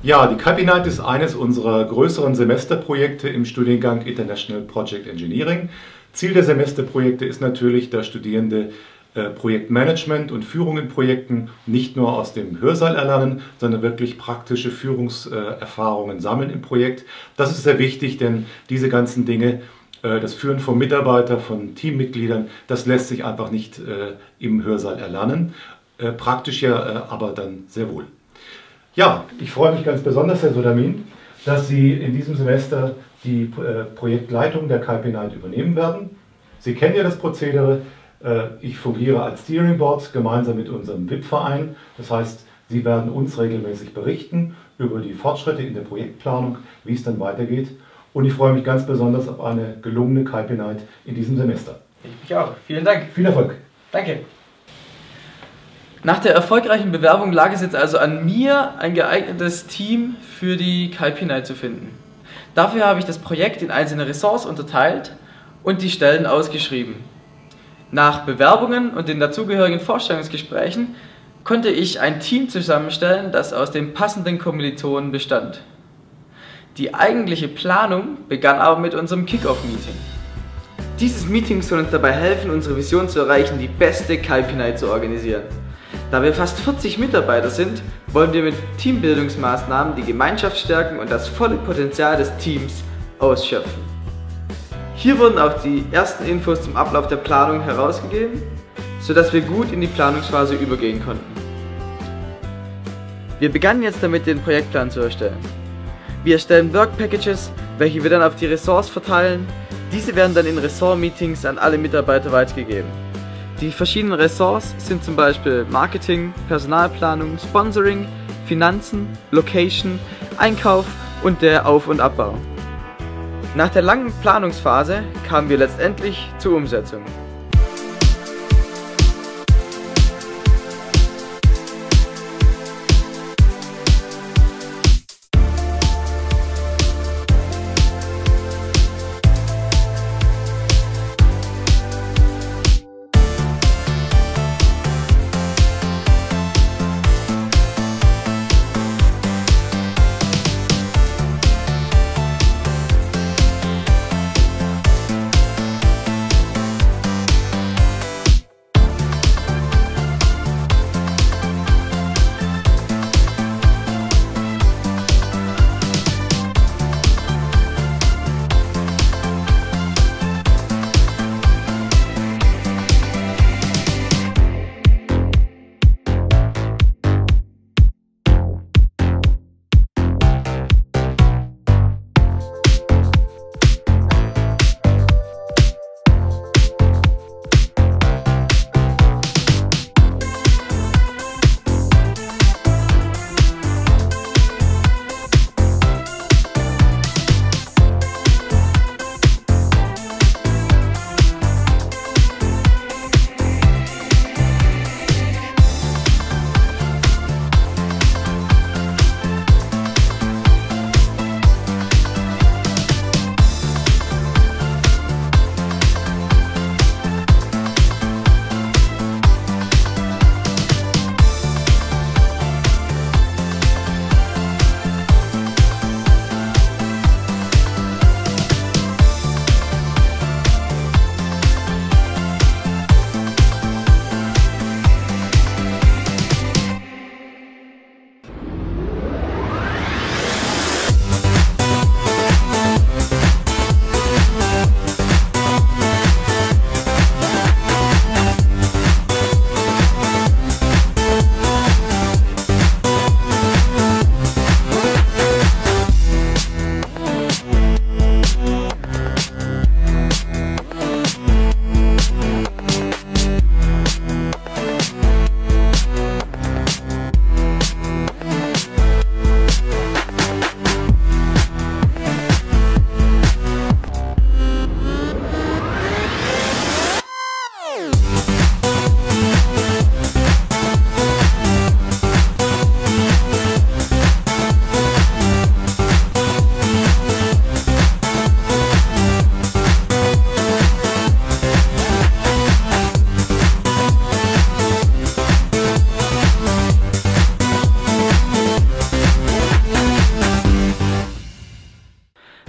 Ja, die KP Night ist eines unserer größeren Semesterprojekte im Studiengang International Project Engineering. Ziel der Semesterprojekte ist natürlich, dass Studierende Projektmanagement und Führung in Projekten nicht nur aus dem Hörsaal erlernen, sondern wirklich praktische Führungserfahrungen sammeln im Projekt. Das ist sehr wichtig, denn diese ganzen Dinge, das Führen von Mitarbeitern, von Teammitgliedern, das lässt sich einfach nicht im Hörsaal erlernen. Praktisch ja aber dann sehr wohl. Ja, ich freue mich ganz besonders, Herr Sodamin, dass Sie in diesem Semester die Projektleitung der KP Night übernehmen werden. Sie kennen ja das Prozedere. Ich fungiere als Steering Board gemeinsam mit unserem VIP-Verein. Das heißt, Sie werden uns regelmäßig berichten über die Fortschritte in der Projektplanung, wie es dann weitergeht. Und ich freue mich ganz besonders auf eine gelungene KP Night in diesem Semester. Ich mich auch. Vielen Dank. Viel Erfolg. Danke. Nach der erfolgreichen Bewerbung lag es jetzt also an mir, ein geeignetes Team für die KP Night zu finden. Dafür habe ich das Projekt in einzelne Ressorts unterteilt und die Stellen ausgeschrieben. Nach Bewerbungen und den dazugehörigen Vorstellungsgesprächen konnte ich ein Team zusammenstellen, das aus den passenden Kommilitonen bestand. Die eigentliche Planung begann aber mit unserem Kick-Off-Meeting. Dieses Meeting soll uns dabei helfen, unsere Vision zu erreichen, die beste KP Night zu organisieren. Da wir fast 40 Mitarbeiter sind, wollen wir mit Teambildungsmaßnahmen die Gemeinschaft stärken und das volle Potenzial des Teams ausschöpfen. Hier wurden auch die ersten Infos zum Ablauf der Planung herausgegeben, sodass wir gut in die Planungsphase übergehen konnten. Wir begannen jetzt damit, den Projektplan zu erstellen. Wir erstellen Work Packages, welche wir dann auf die Ressorts verteilen. Diese werden dann in Ressort-Meetings an alle Mitarbeiter weitergegeben. Die verschiedenen Ressorts sind zum Beispiel Marketing, Personalplanung, Sponsoring, Finanzen, Location, Einkauf und der Auf- und Abbau. Nach der langen Planungsphase kamen wir letztendlich zur Umsetzung.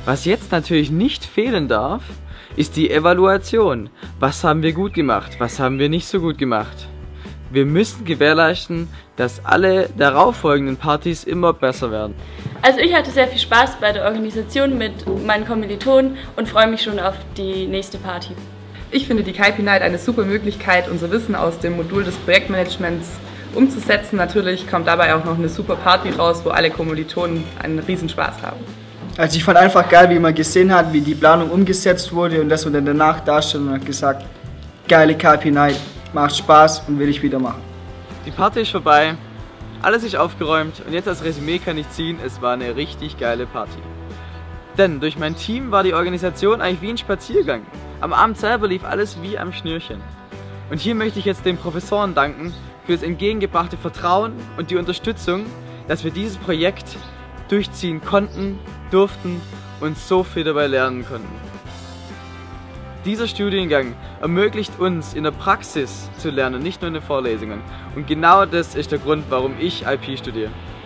Was jetzt natürlich nicht fehlen darf, ist die Evaluation. Was haben wir gut gemacht? Was haben wir nicht so gut gemacht? Wir müssen gewährleisten, dass alle darauffolgenden Partys immer besser werden. Also ich hatte sehr viel Spaß bei der Organisation mit meinen Kommilitonen und freue mich schon auf die nächste Party. Ich finde die KIP Night eine super Möglichkeit, unser Wissen aus dem Modul des Projektmanagements umzusetzen. Natürlich kommt dabei auch noch eine super Party raus, wo alle Kommilitonen einen Riesenspaß haben. Also ich fand einfach geil, wie man gesehen hat, wie die Planung umgesetzt wurde und dass man dann danach dasteht und hat gesagt, geile KIP Night, macht Spaß und will ich wieder machen. Die Party ist vorbei, alles ist aufgeräumt und jetzt als Resümee kann ich ziehen, es war eine richtig geile Party. Denn durch mein Team war die Organisation eigentlich wie ein Spaziergang. Am Abend selber lief alles wie am Schnürchen. Und hier möchte ich jetzt den Professoren danken für das entgegengebrachte Vertrauen und die Unterstützung, dass wir dieses Projekt durchziehen konnten, durften und so viel dabei lernen konnten. Dieser Studiengang ermöglicht uns in der Praxis zu lernen, nicht nur in den Vorlesungen. Und genau das ist der Grund, warum ich IP studiere.